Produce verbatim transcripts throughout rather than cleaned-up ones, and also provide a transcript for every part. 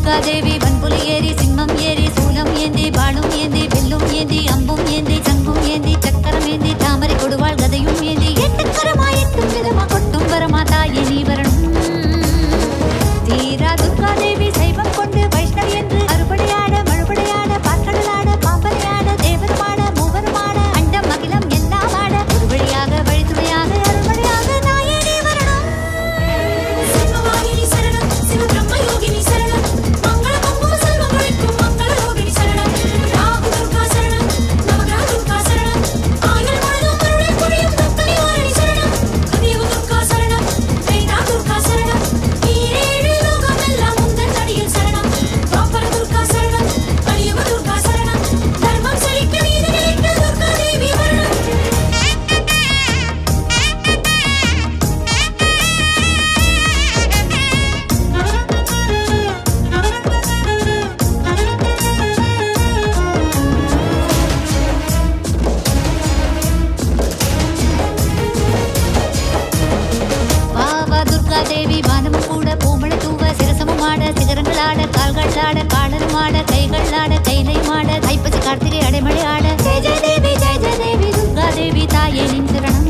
दुर्गा देवी वनपुली ஏறி சிம்மம் ஏறி சூலம் ஏந்தி பாலும் ஏந்தி வில்லும் ஏந்தி அம்பும் ஏந்தி சங்கும் ஏந்தி சக்கரம் ஏந்தி தாமரை கொடுவாள் கதையும் ஏந்தி எட்டு கரமா எட்டு விதமா கொட்டும் வரமா தாயே நீ வரணும். தீரா துர்கா தேவி சைவம் கொண்டு வைஷ்ணவி என்று அறுபடையாட மழுபடையாட பாற்கடலாட பாம்பரையாட தேவருமாட மூவருமாட அண்டம் அகிலம் எல்லாம் ஆட ஒரு வழியாக வழித்துணையாக அறுபடையாக தாயே நீ வரணும். சிவவாகினி சரணம் சிவ பிரம்ம யோகினி சரணம் மங்கள மங்கள செல்வம் அளிக்கும் மங்கள யோகினி சரணம் ராகு துர்கா சரணம் நவகிரக துர்கா சரணம் ஆயுள் முழுதும் கருணை பொழியும் துக்க நிவாரணி சரணம் கலியுக துர்கா சரணம் வேதா துர்கா சரணம் ஈரேழு லோகம் எல்லாம் உந்தன் அடியில் சரணம் துவாபர துர்கா சரணம் கலியுக துர்கா சரணம் தர்மம் செழிக்க நீதி நிலைக்க துர்கா தேவி வரணும். வாவா துர்கா தேவி வானமும் கூட பூமழை தூவ சிரசமும் ஆட சிகரங்கள் ஆட கால்கள் ஆட காலரும் ஆட கைகள் ஆட கைலையும் ஆட ஐப்பசி கார்த்திகை அடைமழை ஆட ஜெய ஜெய தேவி ஜெய ஜெய தேவி துர்கா தேவி தாயே நின் சரணம்.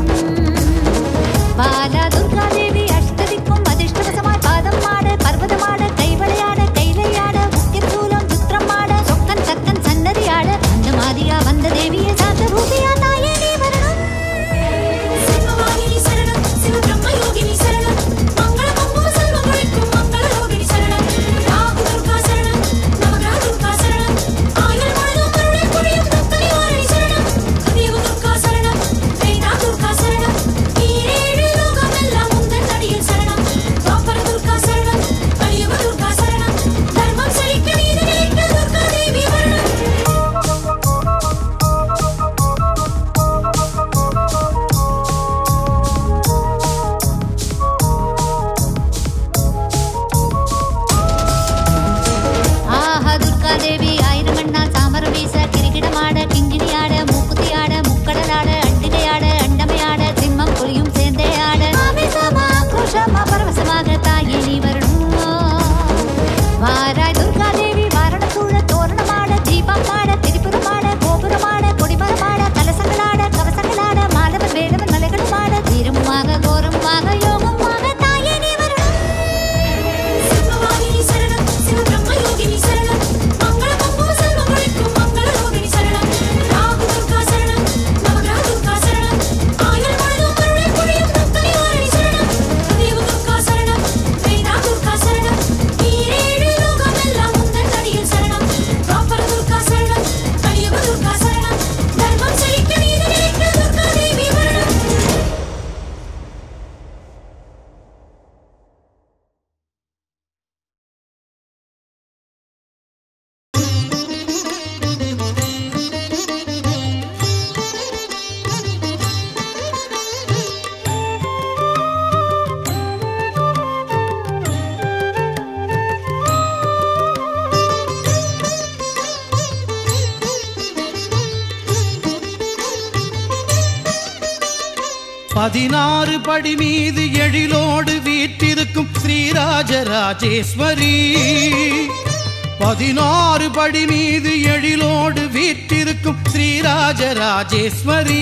பாலா துர்கா தேவி அஷ்டதிக்கும் அதிர்ஷ்டவசமாய் பாதம் ஆட பர்வதமாட கைவளையாட கைலையாட முக்கிய சூலம் சுத்திரம் ஆட சொக்கன் சக்கன் சன்னதி ஆட அந்த மாதியா வந்த தேவியே சாந்த ரூபியா தாயே நீ வரணும். சிவவாகினி சரணம் சிவ பிரம்ம யோகினி சரணம் மங்கள மங்கள செல்வம் அளிக்கும் மங்கள யோகினி சரணம் ராகு துர்கா சரணம் நவகிரக துர்கா சரணம் ஆயுள் முழுதும் கருணை பொழியும் துக்க நிவாரணி சரணம் கலியுக துர்கா சரணம் வேதா துர்கா சரணம் ஈரேழு லோகம் எல்லாம் உந்தன் அடியில் சரணம் துவாபர துர்கா சரணம் கலியுக துர்கா சரணம் தர்மம் செழிக்க நீதி நிலைக்க துர்கா தேவி வரணும். ஆஹா துர்கா தேவி ஆயிரம் அண்ணால் தாமரம் வீச கிரிகிடமாட கிங்கிணியாட மூக்குத்தியாட முக்கடலாட அண்டிகையாட அண்டமையாட சிம்மம் புலியும் சேர்ந்தே ஆட ஆவேசமா ஆக்ரோஷமா பரவசமாக தாயே நீ வரணும். வாராய் துர்கா தேவி வாரண சூழ தோரணமாட தீபம் ஆட திரிபுரமாட கோபுரமாட கொடிமரமாட கலசங்களாட கவசங்களாட மாலவன் வேலவன் மலைகளுமாட தீரமுமாக கோரமுமாக யோகமாக தாயே நீ வரணும். சிவவாகினி சரணம் சிவ பிரம்ம யோகினி சரணம் மங்கள மங்கள செல்வம் அளிக்கும் மங்கள யோகினி சரணம் ராகு துர்கா சரணம் நவகிரக துர்கா சரணம் ஆயுள் முழுதும் கருணை பொழியும் துக்க நிவாரணி சரணம் கலியுக துர்கா சரணம் வேதா துர்கா சரணம் ஈரேழு லோகம் எல்லாம் உந்தன் அடியில் சரணம் துவாபர துர்கா சரணம் கலியுக துர்கா சரணம் தர்மம் செழிக்க நீதி நிலைக்க துர்கா தேவி வரணும். பதினாறு படி மீது எழிலோடு வீற்றிருக்கும் ஸ்ரீராஜராஜேஸ்வரி. பதினாறு படி மீது எழிலோடு வீற்றிருக்கும் ஸ்ரீராஜராஜேஸ்வரி.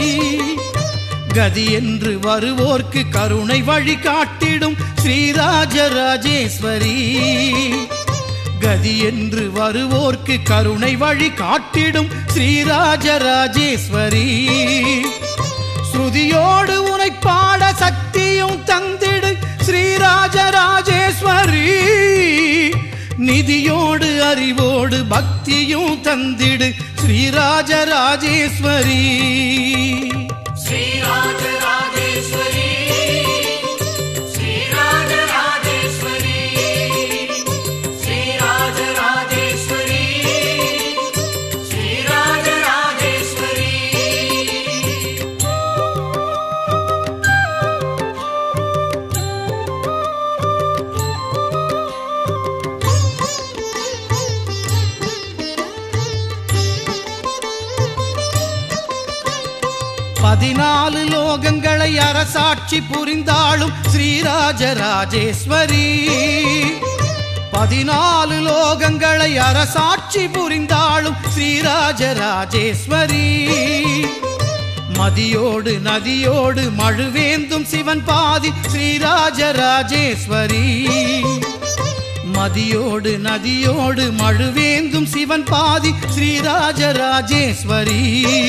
கதி என்று வருவோர்க்கு கருணை வழி காட்டிடும் ஸ்ரீராஜராஜேஸ்வரி. கதி என்று வருவோர்க்கு கருணை வழி காட்டிடும் ஸ்ரீராஜராஜேஸ்வரி. ஸ்ருதியோடு உனை பாட சக்தியும் தந்திடு ஸ்ரீராஜராஜேஸ்வரி. நிதியோடு அறிவோடு பக்தியும் தந்திடு ஸ்ரீராஜராஜேஸ்வரி. ஸ்ரீராஜராஜேஸ்வரி ஸ்ரீராஜராஜேஸ்வரி ஸ்ரீராஜராஜேஸ்வரி ஸ்ரீராஜராஜேஸ்வரி. பதினாலு லோகங்களை அரசாட்சி புரிந்தாளும் ஸ்ரீராஜராஜேஸ்வரி. பதினாலு லோகங்களை அரசாட்சி புரிந்தாளும் ஸ்ரீராஜராஜேஸ்வரி. மதியோடு நதியோடு மழுவேந்தும் சிவன் பாதி ஸ்ரீராஜராஜேஸ்வரி. மதியோடு நதியோடு மழுவேந்தும் சிவன் பாதி ஸ்ரீராஜராஜேஸ்வரி.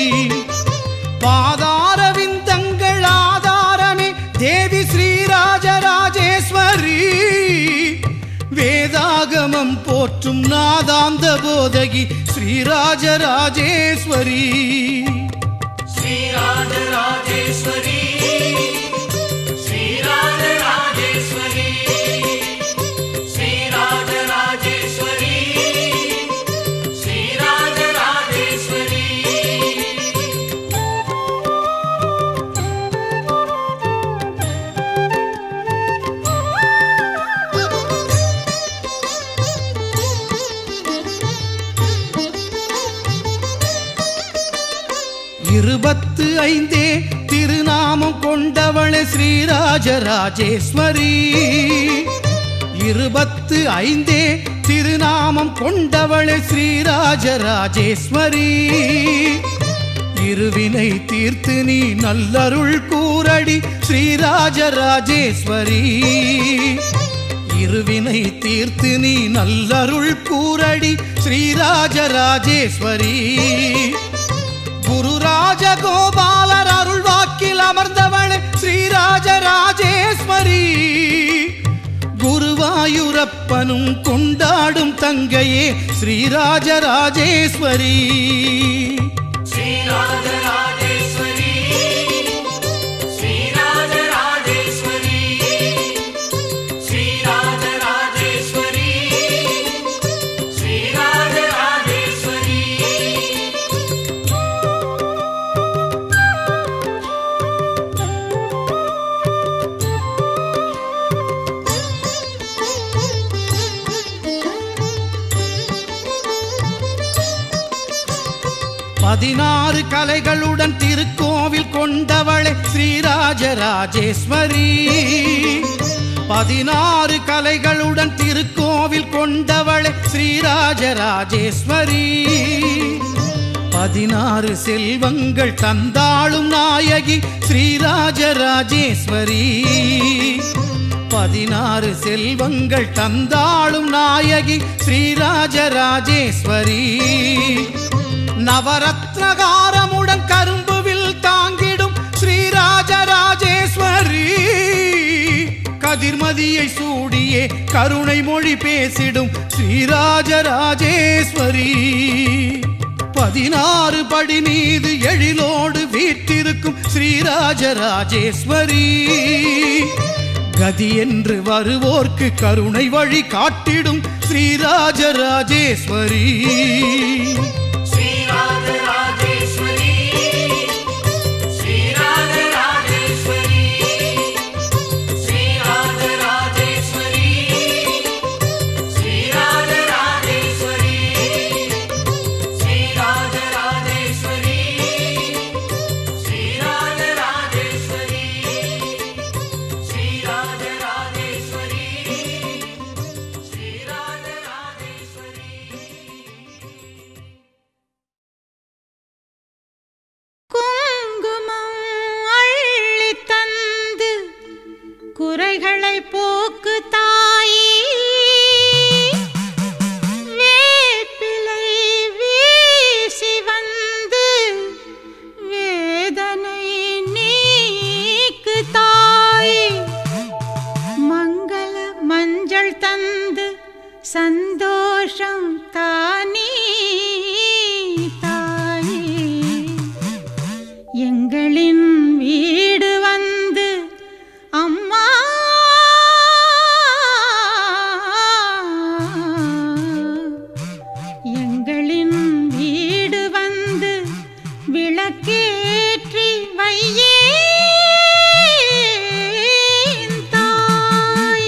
பாதார விந்தங்கள் ஆதாரமே தேவி ஸ்ரீராஜராஜேஸ்வரி. வேதாகமம் போற்றும் நாதாந்த போதகி ஸ்ரீராஜராஜேஸ்வரி. ஸ்ரீராஜராஜேஸ்வரி ஸ்ரீராஜராஜேஸ்வரி ஸ்ரீராஜராஜேஸ்வரி ஸ்ரீராஜராஜேஸ்வரி. இருபத்து ஐந்தே திருநாமம் கொண்டவளே ஸ்ரீராஜராஜேஸ்வரி. இருபத்து ஐந்தே திருநாமம் கொண்டவளே ஸ்ரீராஜராஜேஸ்வரி. இருவினை தீர்த்து நீ நல்லருள் கூரடி ஸ்ரீராஜராஜேஸ்வரி. இருவினை தீர்த்து நீ நல்லருள் கூரடி ஸ்ரீராஜராஜேஸ்வரி. குரு ராஜகோபாலர் அருள் வாக்கில் அமர்ந்தவளே ஸ்ரீராஜராஜேஸ்வரி. குருவாயூரப்பனும் கொண்டாடும் தங்கையே ஸ்ரீராஜராஜேஸ்வரி. ஸ்ரீராஜராஜேஸ்வரி ஸ்ரீராஜராஜேஸ்வரி ஸ்ரீராஜராஜேஸ்வரி ஸ்ரீராஜராஜேஸ்வரி. பதினாறு கலைகளுடன் திருக்கோவில் கொண்டவளே ஸ்ரீராஜராஜேஸ்வரி. பதினாறு கலைகளுடன் திருக்கோவில் கொண்டவளே ஸ்ரீராஜராஜேஸ்வரி. பதினாறு செல்வங்கள் தந்தாளும் நாயகி ஸ்ரீராஜராஜேஸ்வரி. பதினாறு செல்வங்கள் தந்தாளும் நாயகி ஸ்ரீராஜராஜேஸ்வரி. நவரத்னகாரமுடன் கரும்புவில் தாங்கிடும் ஸ்ரீராஜராஜேஸ்வரி. கதிர்மதியை சூடியே கருணை மொழி பேசிடும் ஸ்ரீராஜராஜேஸ்வரி. பதினாறு படி மீது எழிலோடு வீற்றிருக்கும் ஸ்ரீராஜராஜேஸ்வரி. கதி என்று வருவோர்க்கு கருணை வழி காட்டிடும் ஸ்ரீராஜராஜேஸ்வரி. ஸ்ரீராஜராஜேஸ்வரி ஸ்ரீராஜராஜேஸ்வரி ஸ்ரீராஜராஜேஸ்வரி ஸ்ரீராஜராஜேஸ்வரி ஸ்ரீராஜராஜேஸ்வரி ஸ்ரீராஜராஜேஸ்வரி ஸ்ரீராஜராஜேஸ்வரி ஸ்ரீராஜராஜேஸ்வரி. குங்குமம் அள்ளி தந்து குறைகளை போக்கு தாயி. வேப்பிலை வீசி வந்து வேதனை நீக்கு தாயி. மங்கள மஞ்சள் தந்து சந்தோஷம் தானே தாயே. எங்களின் வீடு வந்து அம்மா எங்களின் வீடு வந்து விளக்கேற்றி வையே தாய்.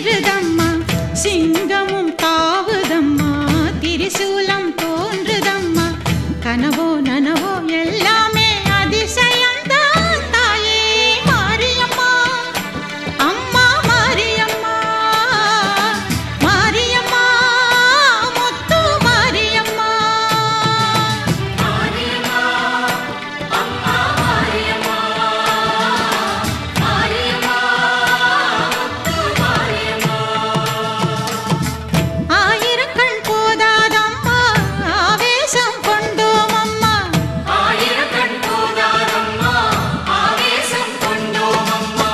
அதிருதம்மா சிங்கமும் தாவுதம்மா திரிசூலம் தோன்றுதம்மா கனவோ நனவோ எல்லாமே அதிசயம்தான் தாயே மாரியம்மா அம்மா மாரியம்மா மாரியம்மா முத்து மாரியம்மா மாரியம்மா அம்மா மாரியம்மா மாரியம்மா முத்து மாரியம்மா ஆயிரக்கண் போதாதம்மா ஆவேசம் கொண்டோம் அம்மா ஆயிரக்கண் போதாதம்மா ஆவேசம் கொண்டோம் அம்மா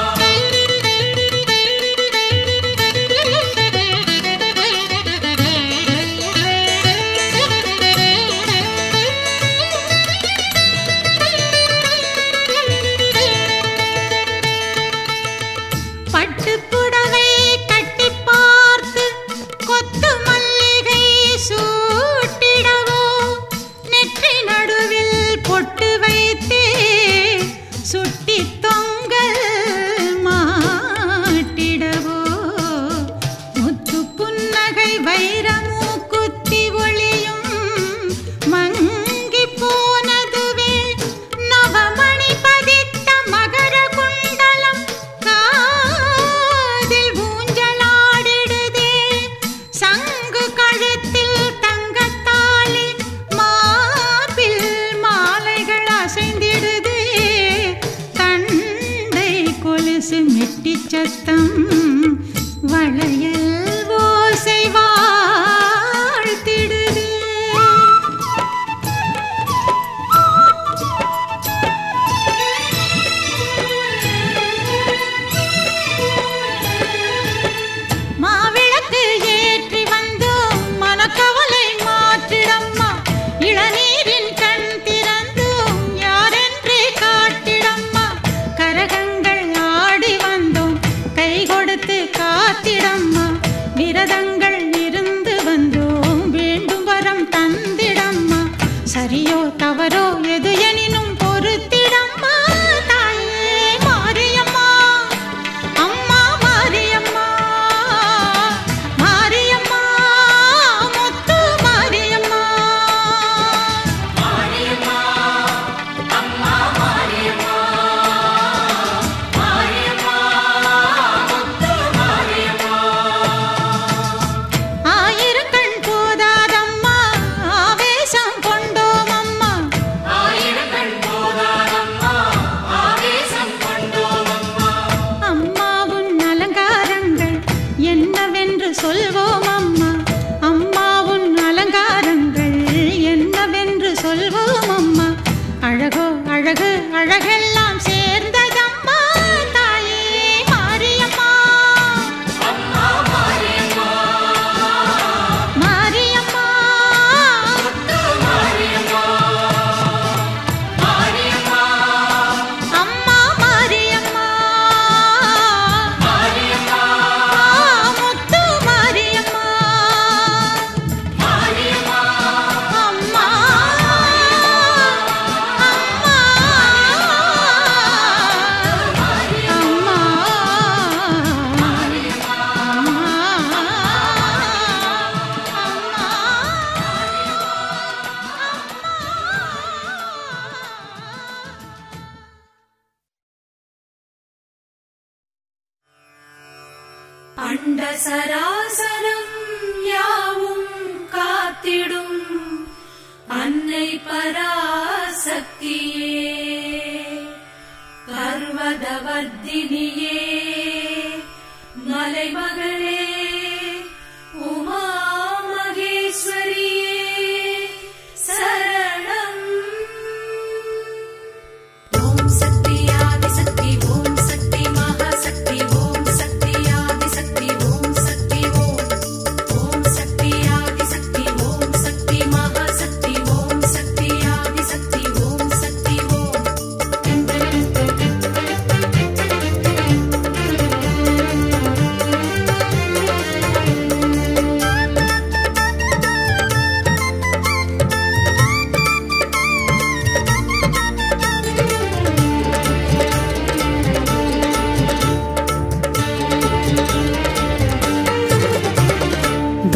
பட்டுப் புடவை கட்டிப் பார்த்து கொத்து மல்லிகை சூட்டிடவோ நெற்றி நடுவில் பொட்டு வைத்தே சுட்டித் தொங்கல் மாட்டிடவோ முத்து புன்னகை வைரமூ குத்தி ஒளியும் மங்கிப் போனதுவே நவமணி பதித்த மகர குண்டலம் காதில் ஊஞ்சலாடிடுதே சங்கு கழுத்தில் தங்கத்தாலி மார்பில் மாலைகள் அசைந்திடுதே தண்டை கொலுசு மெட்டிச் சத்தம் வளையல் ஓசை வாழ்த்திடுதே மாவிளக்கு ஏற்றி வந்தோம் மனக்கவலை மாற்றிடம்மா இளநீரின் கண் திறந்தோம் யாரென்று காட்டிடம்மா கரகங்கள் ஆடி வந்தோம் கை கொடுத்து காத்திடம்மா விரதங்கள் இருந்து வந்தோம் வேண்டும் வரம் தந்திடம்மா சரியோ தவறோ எது எனினும் பொறுத்திடம்மா தாயே மாரியம்மா அம்மா மாரியம்மா மாரியம்மா முத்து மாரியம்மா மாரியம்மா அம்மா மாரியம்மா மாரியம்மா முத்து மாரியம்மா ஆயிரக்கண் போதாதம்மா ஆவேசம் கொண்டோம் அம்மா ஆயிரக்கண் போதாதம்மா ஆவேசம் கொண்டோம் அம்மா அம்மாவுன் அலங்காரங்கள் என்னவென்று சொல்வோம் அம்மா அம்மாவுன் அலங்காரங்கள் என்னவென்று சொல்வோம் அம்மா அழகோ அழகு அழகெல்லாம் சேர்ந்ததம்மா தாயே மாரியம்மா அம்மா மாரியம்மா மாரியம்மா முத்து மாரியம்மா மாரியம்மா அம்மா மாரியம்மா மாரியம்மா முத்து மாரியம்மா மாரியம்மா அம்மா அண்ட சராசரம் யாவும் காத்திடும் அன்னை பராசக்தியே பர்வதவர்த்தினியே மலைமகளே உமா மகேஸ்வரியே சரணம். ஓம் சக்தி ஆதிசக்தி ஓம் சக்தி மகாசக்தி ஓம் சக்தி ஆதிசக்தி ஓம் சக்தி ஓம் ஓம் சக்தி ஆதிசக்தி ஓம் சக்தி மகாசக்தி ஓம் சக்தி ஆதிசக்தி ஓம் சக்தி ஓம்.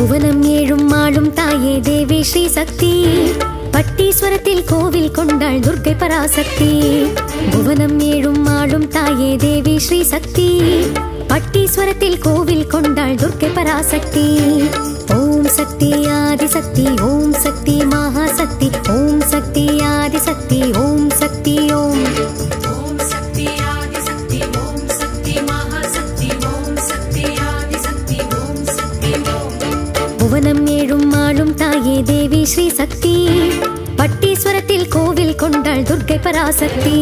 புவனம் ஏழும் ஆளும் தாயே தேவி ஸ்ரீ சக்தி பட்டீஸ்வரத்தில் கோவில் கொண்டாள் துர்க்கை பராசக்தி புவனம் ஏழும் ஆளும் தாயே தேவி ஸ்ரீ சக்தி பட்டீஸ்வரத்தில் கோவில் கொண்டாள் துர்க்கை பராசக்தி ஓம் சக்தி ஆதி சக்தி ஓம் சக்தி மகாசக்தி ஓம் சக்தி ஆதி சக்தி ஓம் சக்தி ஓம் ஓம் சக்தி ஆதி சக்தி ஓம் சக்தி மகாசக்தி ஓம் சக்தி ஆதி சக்தி ஓம் சக்தி ஓம் புவனம் ஏழும் ஆளும் தாயே தேவி ஸ்ரீ சக்தி பட்டீஸ்வரத்தில் கோவில் கொண்டாள் துர்க்கை பராசக்தி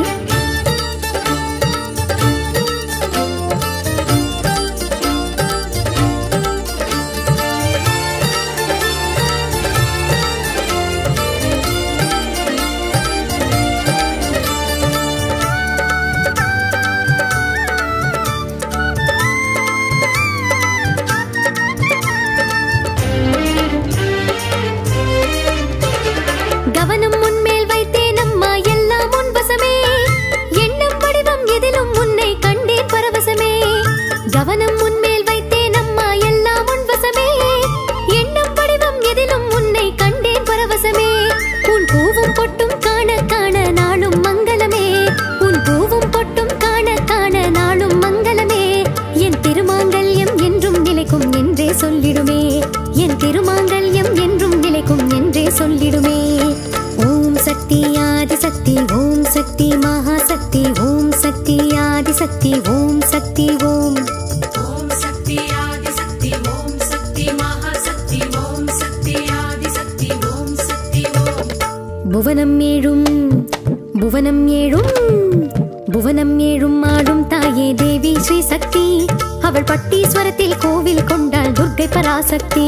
கவனம் முன்மேல் வைத்தேன் அம்மா எல்லாம் உன் வசமே எண்ணம் வடிவம் எதிலும் உன்னை கண்டேன் பரவசமே கவனம் முன்மேல் வைத்தேன் அம்மா எல்லாம் உன் வசமே எண்ணம் வடிவம் எதிலும் உன்னை கண்டேன் பரவசமே உன் பூவும் பொட்டும் காண காண நாளும் மங்களமே உன் பூவும் பொட்டும் காண காண நாளும் மங்களமே என் திருமாங்கல்யம் என்றும் நிலைக்கும் என்றே சொல்லிடுமே என் திருமாங்கல்யம் என்றும் நிலைக்கும் என்றே சொல்லிடுமே ஓம் சக்தி ஆதி சக்தி ஓம் சக்தி மகாசக்தி ஓம் சக்தி ஆதி சக்தி ஓம் சக்தி ஓம் ஓம் சக்தி ஆதி சக்தி ஓம் சக்தி மகாசக்தி ஓம் சக்தி ஆதி சக்தி ஓம் சக்தி ஓம் புவனம் ஏழும் புவனம் ஏழும் புவனம் ஏழும் ஆடும் தாயே தேவி ஸ்ரீ சக்தி அவள் பட்டீஸ்வரத்தில் கோவில் கொண்டாள் துர்க்கை பராசக்தி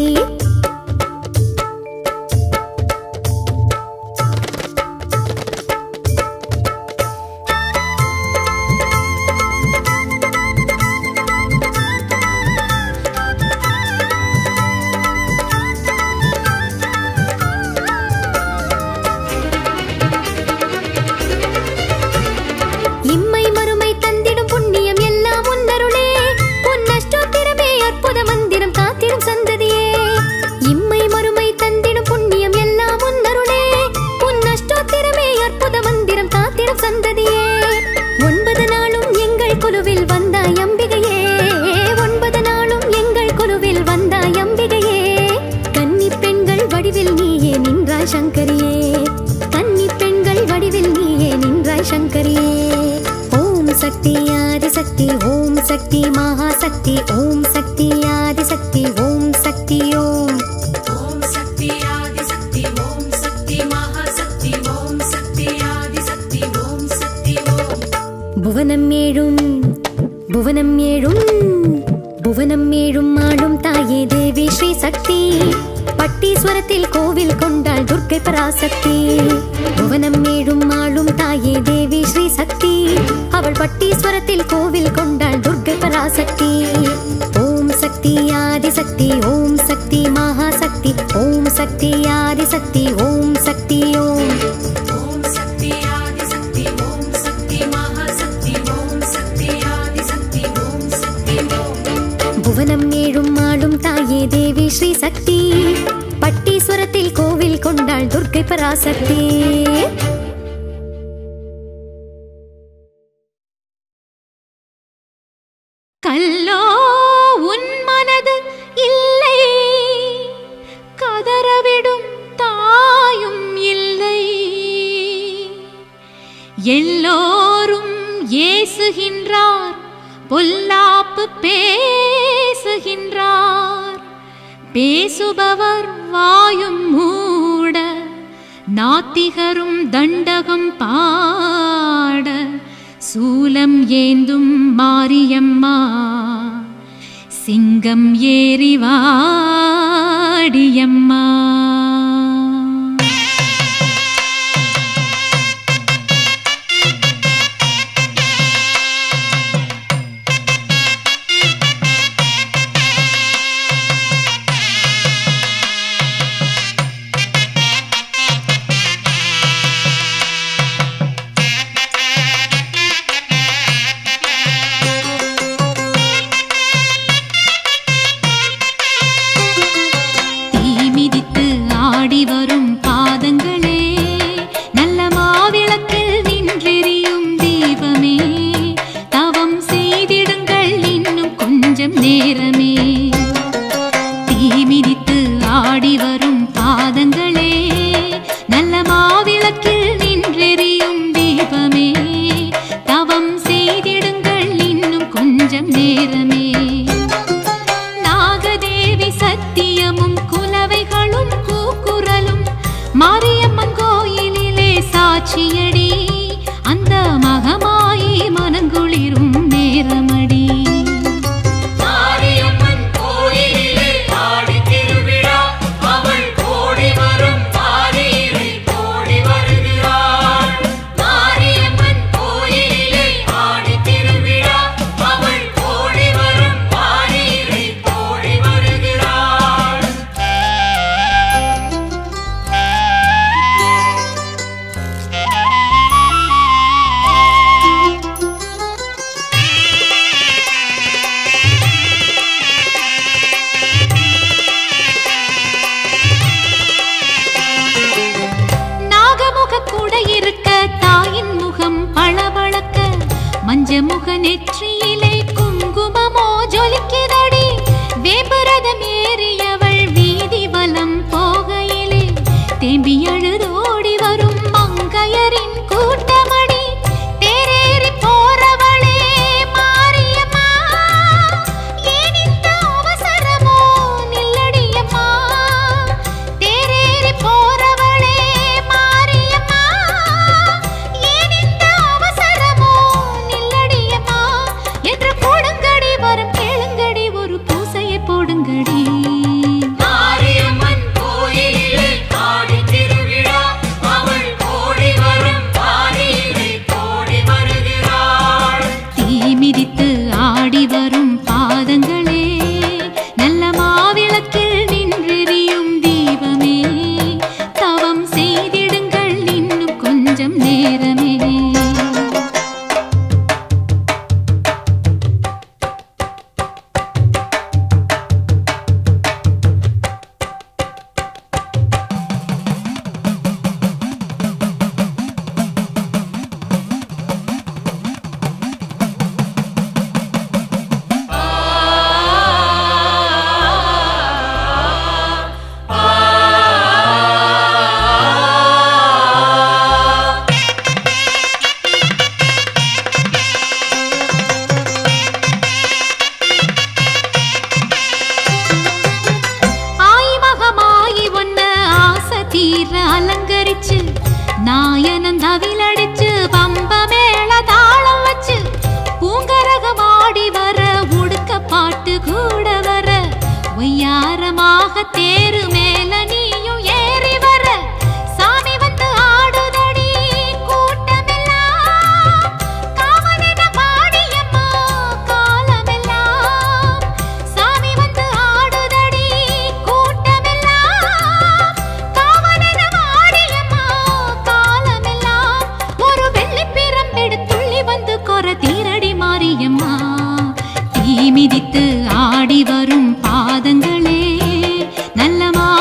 இம்மை மறுமை தந்திடும் புண்ணியம் எல்லாம் உன்னருளே உன் அஷ்டோத்திரமே அற்புத மந்திரம் காத்திடும் சந்ததியே இம்மை மறுமை தந்திடும் புண்ணியம் எல்லாம் உன்னருளே உன் அஷ்டோத்திரமே அற்புத மந்திரம் காத்திடும் சந்ததியே ஒன்பது நாளும் எங்கள் குழுவில் வந்தாய் அம்பிகையே ஒன்பது நாளும் எங்கள் குழுவில் வந்தாய் அம்பிகையே கன்னி பெண்கள் வடிவில் நீயே நின்றாய் சங்கரியே கன்னி பெண்கள் வடிவில் நீயே நின்றாய் சங்கரியே ஓம் சக்தி ஆதி சக்தி ஓம் சக்தி மகாசக்தி ஓம் சக்தி ஆதி சக்தி ஓம் சக்தி ஓம் ஓம் சக்தி ஆதி சக்தி ஓம் சக்தி மகாசக்தி ஓம் சக்தி ஆதி சக்தி ஓம் சக்தி ஓம் புவனம் ஏழும் புவனம் ஏழும் புவனம் ஏழும் ஆளும் தாயே தேவி ஸ்ரீ சக்தி பட்டீஸ்வரத்தில் கோவில் கொண்டாள் துர்க்கை பராசக்தி புவனம் ஏழும் ஆளும் தாயே தேவி ஸ்ரீ சக்தி அவள் பட்டீஸ்வரத்தில் கோவில் கொண்டாள் துர்க்கை பராசக்தி ஓம் சக்தி ஆதி சக்தி ஓம் சக்தி மகாசக்தி ஓம் சக்தி ஆதி சக்தி ஓம் சக்தி ஓம் ஓம் சக்தி ஆதி சக்தி ஓம் சக்தி மகாசக்தி ஓம் சக்தி ஆதி சக்தி ஓம் சக்தி ஓம் புவனம் ஏழும் ஆளும் தாயே தேவி ஸ்ரீ சக்தி பட்டீஸ்வரத்தில் கோவில் கொண்டாள் துர்க்கை பராசக்தி கல்லோ உன் மனது இல்லை கதறவிடும் தாயும் இல்லை எல்லோரும் ஏசுகின்றார் பொல்லாப்பு பேசுகின்றார் பேசுபவர் வாயும் மூட நாத்திகரும் தண்டகம் பாட சூலம் ஏந்தும் மாரியம்மா சிங்கம் ஏறி வாடியம்மா போடுங்கடி. மாரியம்மன் கோயிலிலே ஆடி திருவிழா, அவள் கோடி வரும் பாரியிலே கோடி வருகிறாள். தீ மிதித்து ஆடி வரும் பாதங்களே, நல்ல மாவிளக்கில் நின்றெறியும் தீபமே, தவம் செய்திடுங்கள் இன்னும் கொஞ்சம் நேரமே. அலங்கரிச்சு நாயனன் தவிலடிச்சு பம்ப மேள தாளம் வச்சு பூங்கரகமாடி வர உடுக்க பாட்டு கூட வர ஒய்யாரமாக தேரு மேல நீயும் ஏறி வர சாமி வந்து ஆடுதடி கூட்டமெல்லாம் காமனென பாடியம்மா காலமெல்லாம் சாமி வந்து ஆடுதடி கூட்டமெல்லாம் காமனென பாடியம்மா காலமெல்லாம் ஒரு வெள்ளி பிரம்பெடு துள்ளி வந்து கொர தீரடி மாரியம்மா. தீ மிதித்து ஆடி வரும் பாதங்களே, நல்ல மா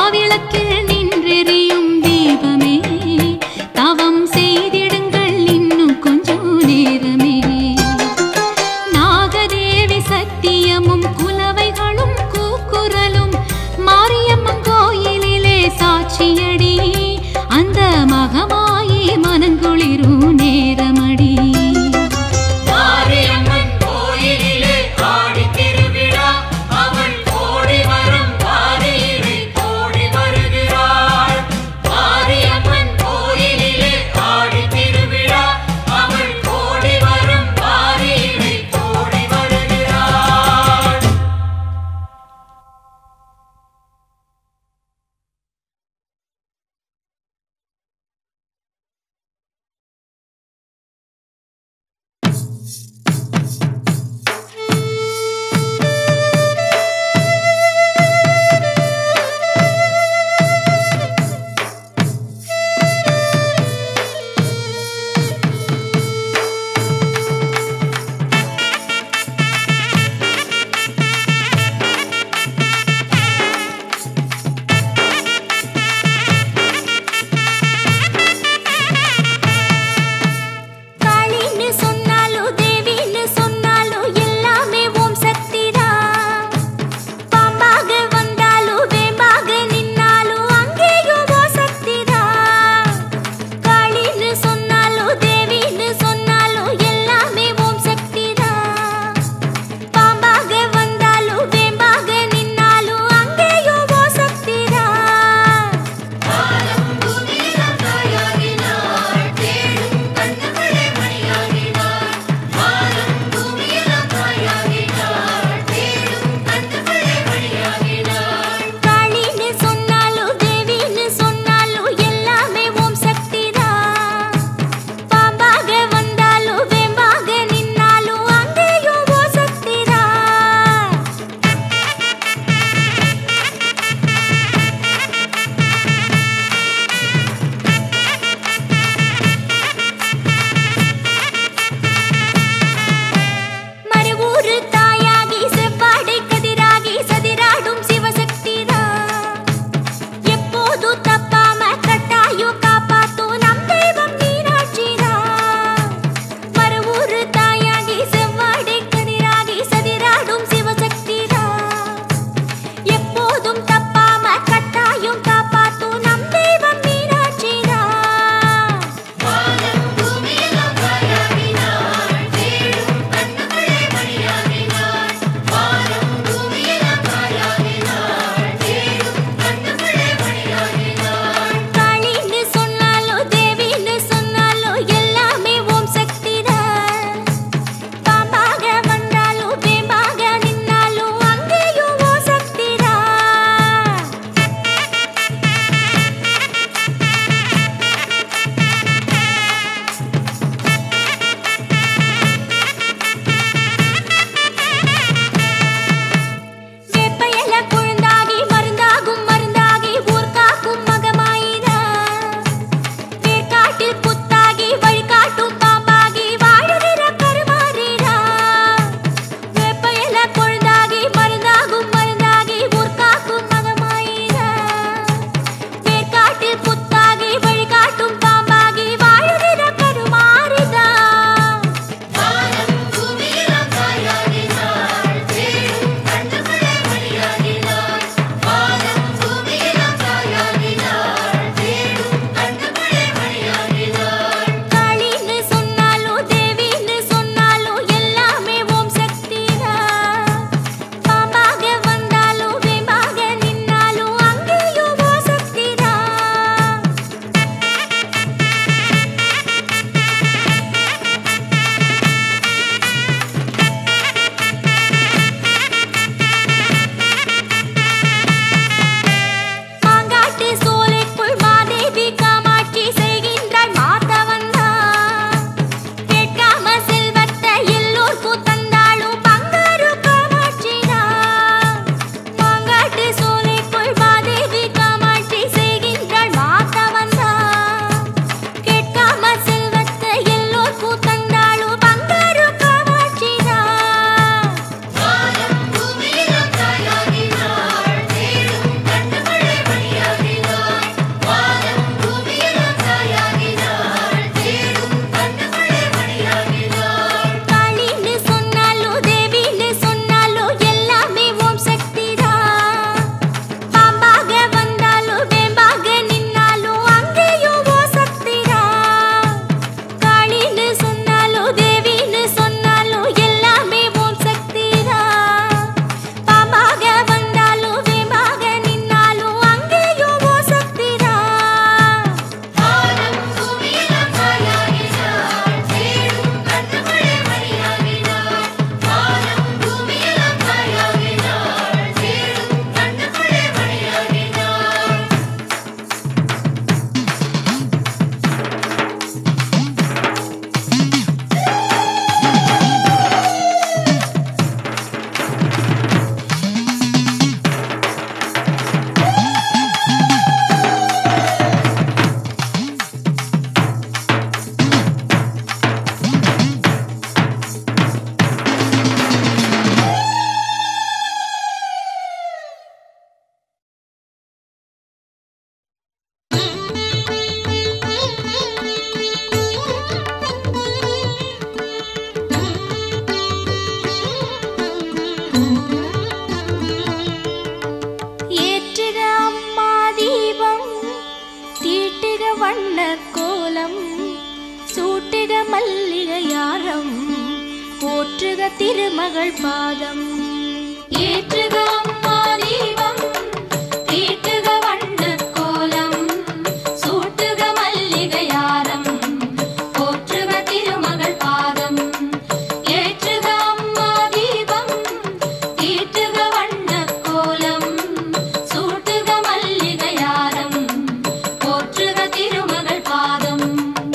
திருமகள் பாதம் ஏற்றுக அம்மா தீபம் தீட்டுக வண்ணக் கோலம் சூட்டுக மல்லிகையாரம் போற்றுக திருமகள் பாதம் ஏற்றுக அம்மா தீபம் தீட்டுக வண்ணக் கோலம் சூட்டுக மல்லிகையாரம் போற்றுக திருமகள் பாதம்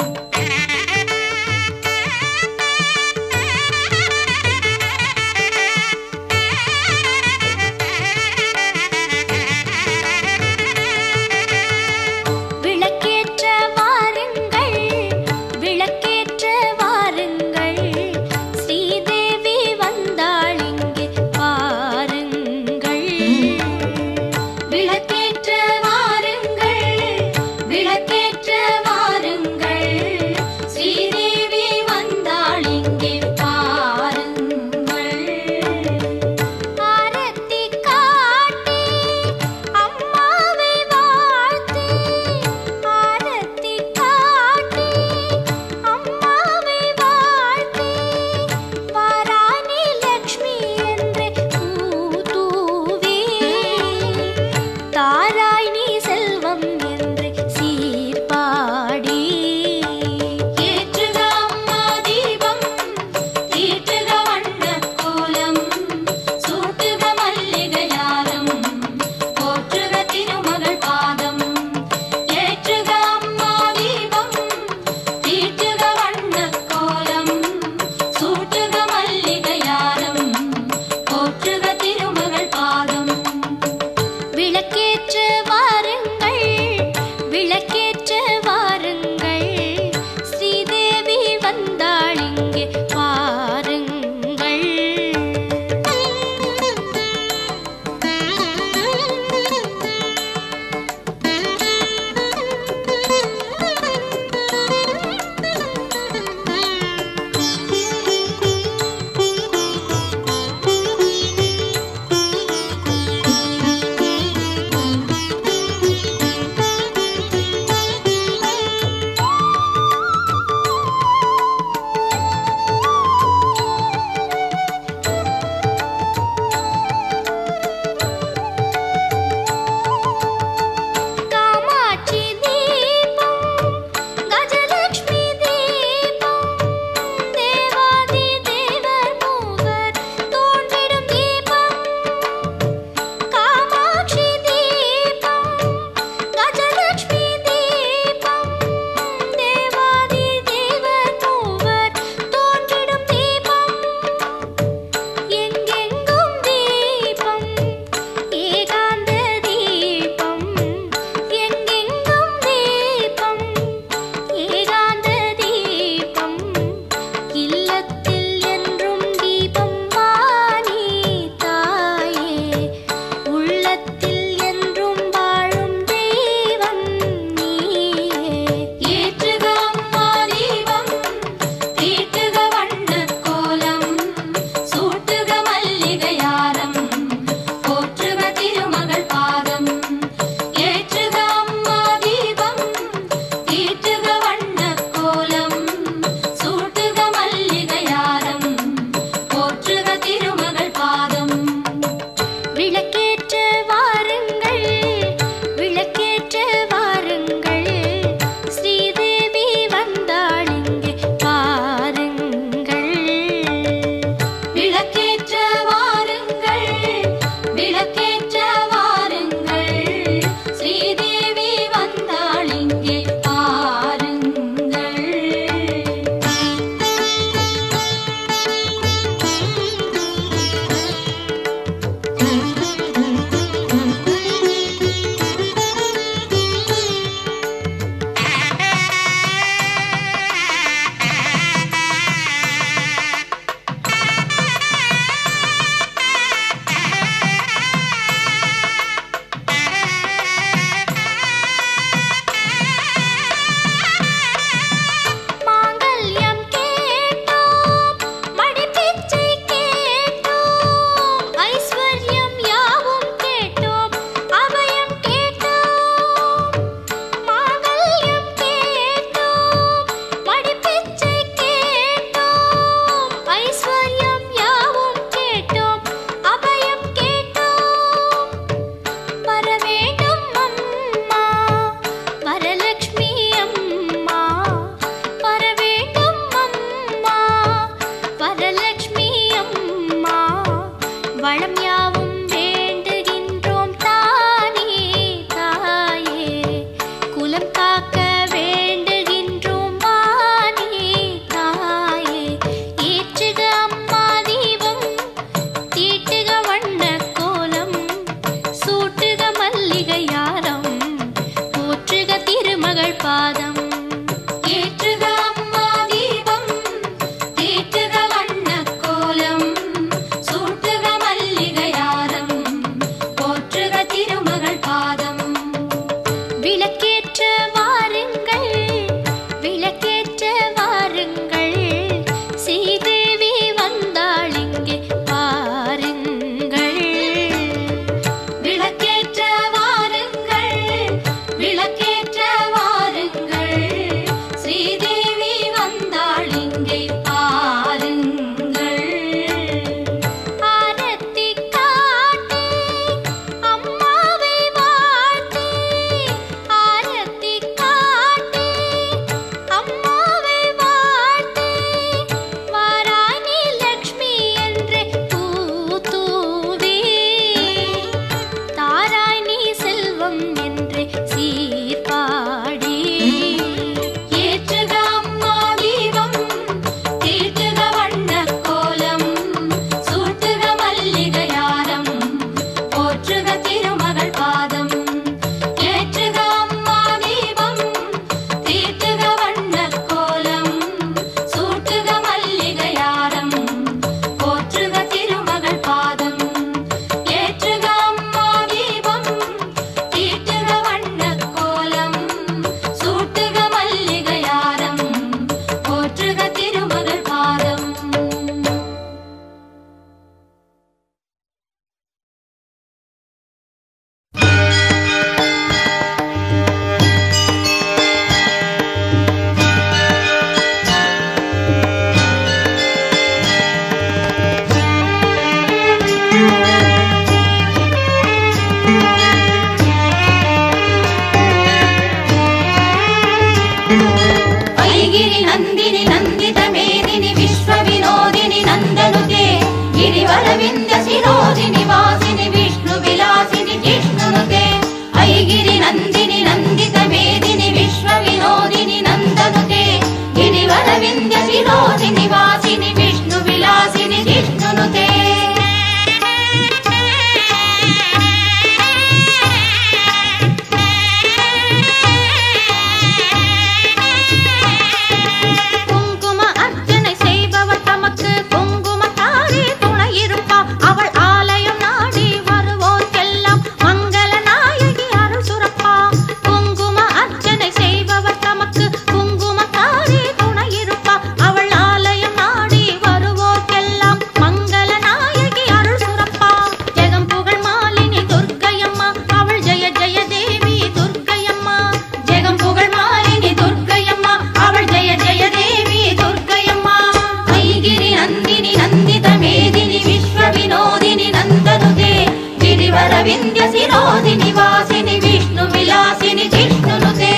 விளக்கேற்ற வாருங்கள் விளக்கேற்ற வாருங்கள் ஸ்ரீதேவி வந்தாள் இங்கே பாருங்கள் விளக்கேற்ற வாருங்கள் விளக்கேற்ற வாருங்கள் ஸ்ரீதேவி வந்தாள் இங்கே பாருங்கள் ஆரத்தி காட்டி அம்மாவை வாழ்த்தி ஆரத்தி காட்டி அம்மாவை வாழ்த்தி வாராணி லக்ஷ்மி என்று பூதூவி தாராய் நீ செல்வம் என்று சீர்பாடி ஏற்றுக அம்மா தீபம் தீட்டுக வண்ணக் கோலம் சூட்டுக மல்லிகையாரம் போற்றுக திருமகள் பாதம் ஏற்றுக அம்மா தீபம் தீட்டுக வண்ணக் கோலம் சூட்டுக மல்லிகையாரம் போற்றுக திருமகள் பாதம் விளக்கேற்ற வாருங்கள் விளக்கேற்ற வாருங்கள் ஸ்ரீதேவி வந்தாள் இங்கே பாருங்கள் காமாட்சி தீபம் கஜலக்ஷ்மி தீபம் தேவாதி தேவர் மூவர் தோன்றிடும் தீபம் காமாட்சி தீபம் கஜலக்ஷ்மி தீபம் தேவாதி தேவர் மூவர் தோன்றிடும் தீபம் எங்கெங்கும் தீபம் ஏகாந்த தீபம் எங்கெங்கும் தீபம் ஏகாந்த தீபம் இல்லத்தில் என்றும் தீபம் வாணி தாயே உள்ளத்தில் என்றும் வாழும் தெய்வம் நீயே ஏற்றுக அம்மா தீபம் தீட்டுக வண்ணக் கோலம் சூட்டுக மல்லிகையாரம் போற்றுக திருமகள் பாதம் ஏற்றுக அம்மா தீபம் தீட்டுக வண்ணக் கோலம் சூட்டுக மல்லிகையாரம் போற்றுக திருமகள் பாதம் விளக்கேற்ற வாருங்கள் விளக்கேற்ற வாருங்கள் ஸ்ரீதேவி வந்தாள் இங்கே பாருங்கள் விளக்கேற்ற வாருங்கள் விளக்கேற்ற வாருங்கள் ஸ்ரீதேவி வந்தாள் இங்கே பாருங்கள் விளக்கேற்ற नन्दिनि नन्दितमेदिनि विश्वविनोदिनि नन्दनुते गिरिवरविन्द्यशिरोदिनि वासिनि विष्णुविलासिनि जिष्णुनुते ऐगिरि नन्दिनि नन्दितमेदिनि विश्वविनोदिनि नन्दनुते गिरिवरविन्द्यशिरोदिनि वासिनि विष्णुविलासिनि जिष्णुनुते विन्द्यशिरोदिनि वासिनि विष्णुविलासिनि जिष्णुनुते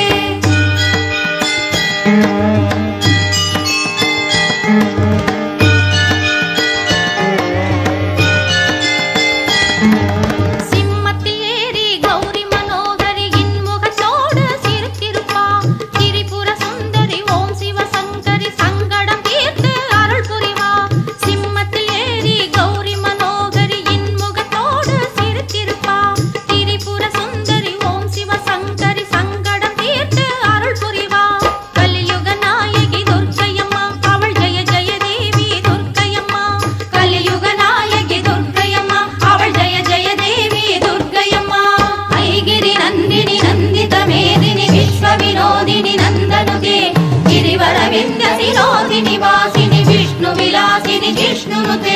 गिरिवरविन्द्यशिरोदिनि वासिनि विष्णुविलासिनि जिष्णुनुते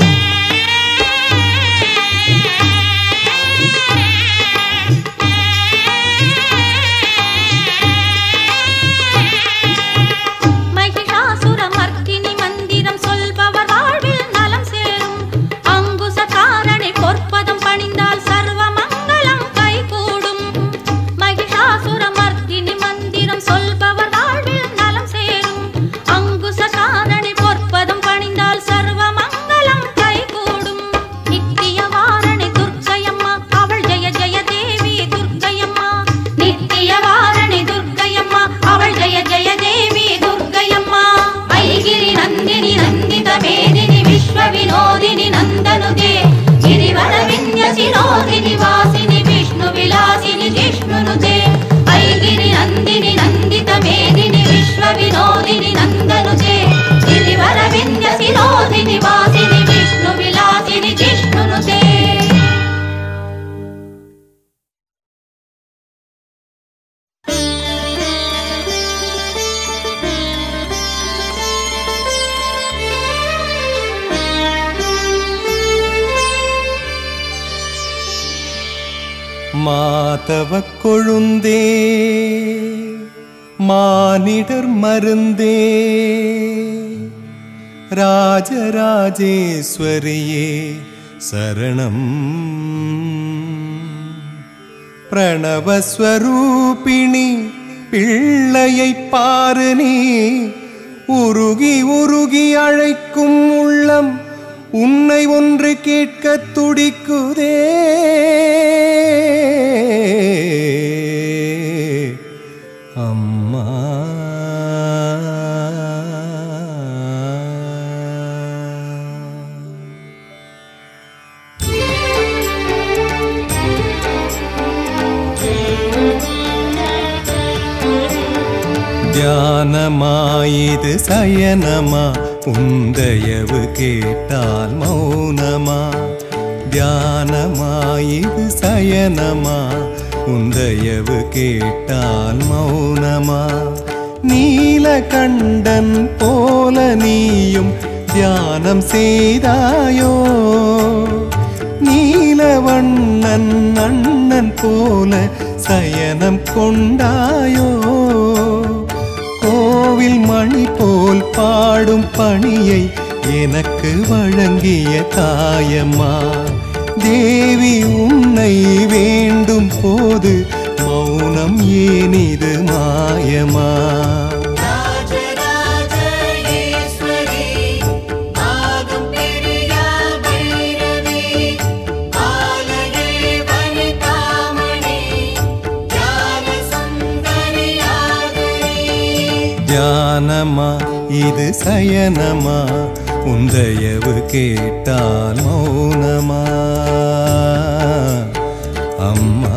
महिषासुरमर्दिनि मन्दिरं சொல்பவர் வாழ்வில் நலம் சேரும் அங்குசகாரணி பொற்பதம் பணிந்தால் சர்வ மங்களம் கைகூடும் महिषासुरमर्दिनि மந்திரம் சொல்பவர் विनोदिनि नन्दनुते गिरिवरविन्द्यशिरोदिनि वासिनि विष्णुविलासिनि जिष्णुनुते ऐगिरि नन्दिनि नन्दितमेदिनि विश्वविनोदिनि नन्दनुते गिरिवरविन्द्यशिरोदिनि वासिनि विष्णुविलासिनि जिष्णुनुते மாதவக் கொழுந்தே மானிடர் மருந்தே ராஜராஜேஸ்வரியே சரணம் பிரணவஸ்வரூபிணி பிள்ளையை பாரு நீ உருகி உருகி அழைக்கும் உள்ளம் உன்னை ஒன்று கேட்க துடிக்குதே அம்மா தியானமாயிது சயனமா உந்தயவு கேட்டால் மௌனமா தியானமாயிது சயனமா உந்தயவு கேட்டால் மௌனமா நீலகண்டன் போல நீயும் தியானம் செய்தாயோ நீலவண்ணன் அண்ணன் போல சயனம் கொண்டாயோ கோவில் மணி போல் பாடும் பணியை எனக்கு வழங்கிய தாயம்மா தேவி உன்னை வேண்டும் போது மௌனம் ஏனிது மாயமா ராஜராஜேஸ்வரியே தியானமா இது சயனமா உந்தயவு கேட்டால் மௌனமா அம்மா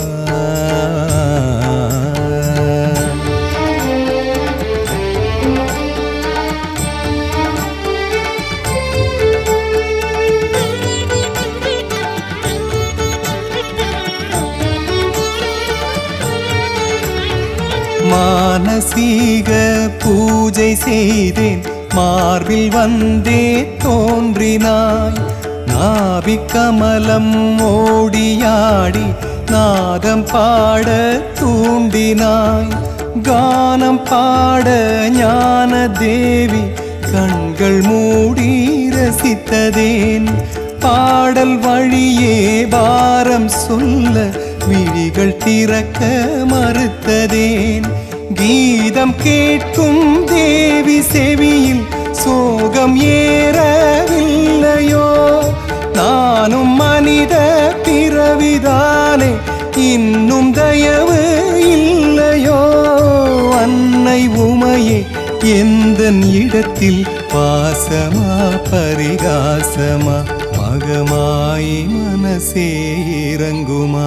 மானசீக பூஜை செய்தேன் மார்பில் வந்தே தோன்றினாய் நாவி கமலம் ஓடியாடி நாதம் பாட தூண்டினாய் கானம் பாட ஞான தேவி கண்கள் மூடி ரசித்ததேன் பாடல் வழியே பாரம் சொல்ல விழிகள் திறக்க மறுத்ததேன் கீதம் கேட்கும் தேவி செவியில் சோகம் ஏறவில்லையோ நானும் மனித பிறவிதானே இன்னும் தயவு இல்லையோ அன்னை உமையே எந்தன் இடத்தில் பாசமா பரிகாசமா மகமாய் மனசே இறங்குமா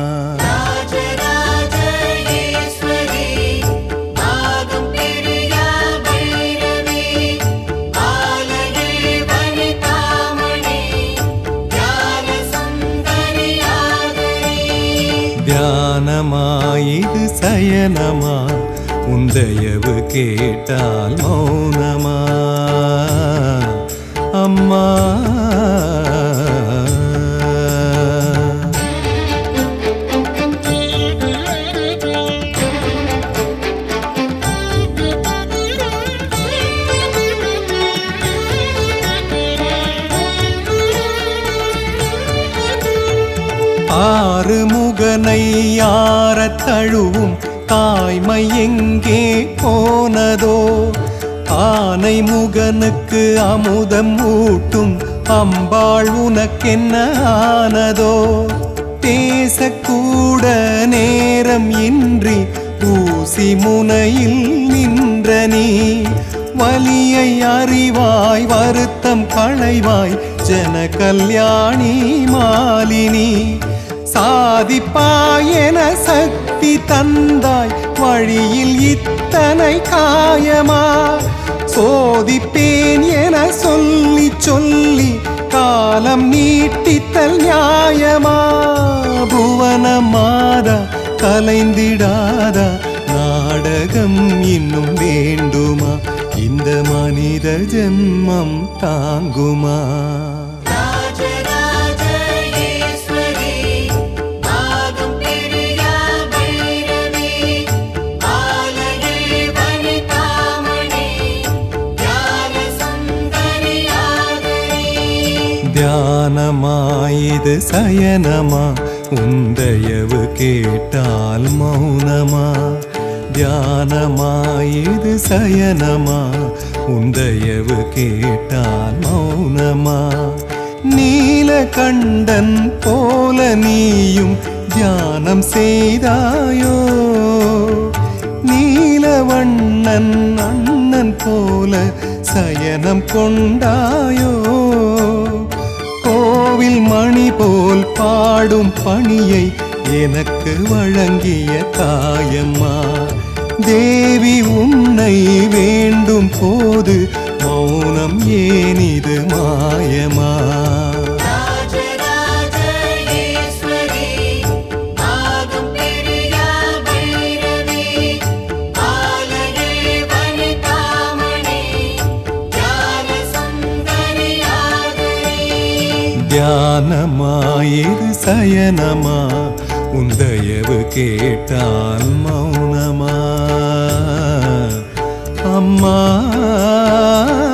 தியானமா இது சயனமா உந்தயவு கேட்டால் மௌனமா அம்மா ஆறு முகனை யார தழுவும் தாய்மை எங்கே போனதோ ஆனை முகனுக்கு அமுதம் ஊட்டும் அம்பாள் உனக்கென்ன ஆனதோ பேசக்கூட நேரம் இன்றி ஊசி முனையில் நின்ற நீ வலியை அறிவாய் வருத்தம் களைவாய் ஜன கல்யாணி மாலினி சாதிப்பாயென சக்தி தந்தாய் வழியில் இத்தனை காயமா சோதிப்பேன் என சொல்லி சொல்லி காலம் நீட்டித்தல் நியாயமா புவன மாதா கலைந்திடாதா நாடகம் இன்னும் வேண்டுமா இந்த மனித ஜென்மம் தாங்குமா தியானமா இது சயனமா உந்தயவு கேட்டால் மௌனமா தியானமா இது சயனமா உந்தயவு கேட்டால் மௌனமா நீலகண்டன் போல நீயும் தியானம் செய்தாயோ நீலவண்ணன் அண்ணன் போல சயனம் கொண்டாயோ கோவில் மணி போல் பாடும் பணியை எனக்கு வழங்கிய தாயம்மா தேவி உன்னை வேண்டும் போது மௌனம் ஏனிது மாயமா தியானமா இது சயனமா உந்தயவு கேட்டால் மௌனமா அம்மா